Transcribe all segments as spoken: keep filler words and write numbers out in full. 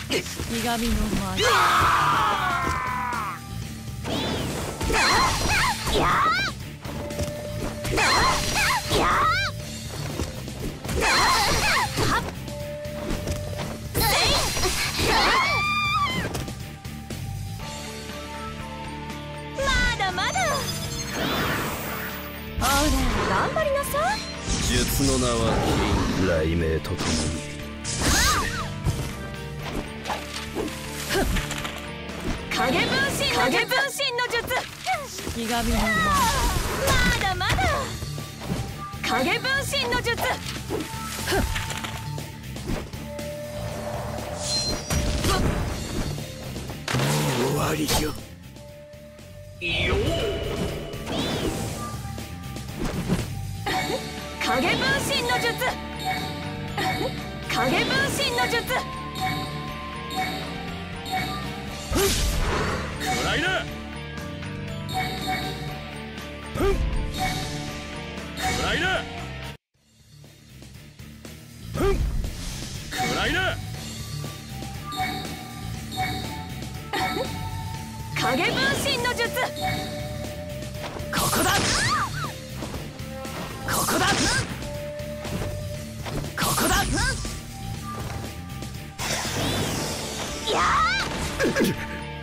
死神の魔女。やまだまだ。ほら頑張りなさい。 術の名は雷鳴とともに。 影分身影分身の術。死神の魔女。まだまだ。影分身の術。 終わりよ。よ影分身の術。影分身の術。 暗いな。暗いな。暗いな。 影分身の術。 ここだ。ここだ。ここだ。 やー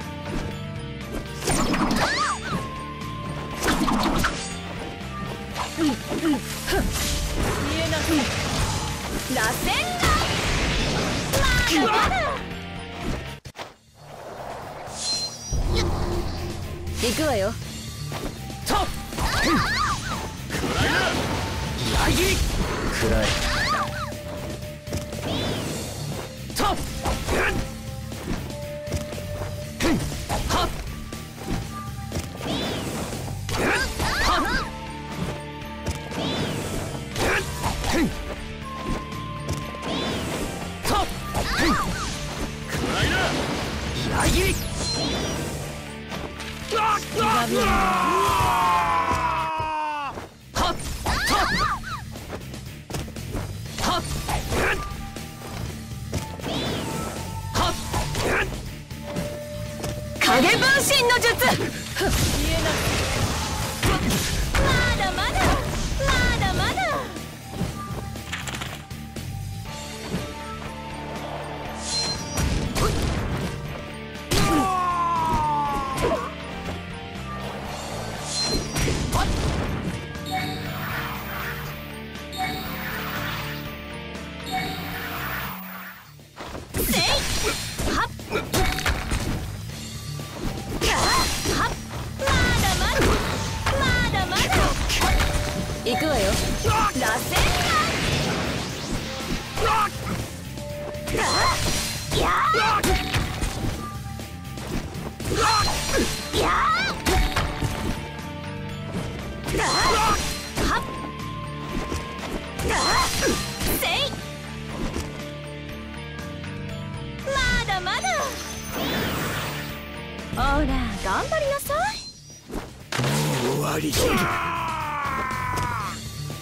見えなく螺旋がまだまだ。行くわよ。 とっ暗いな。裏切り暗いとっはっ裏切り死神の影分身の術。見えなくまだまだまだまだ。行くわよ。螺旋がやーやーはっせい。まだまだ。ほら頑張りなさい。 終わり。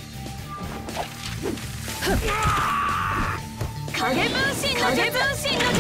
影分身の術。影分身の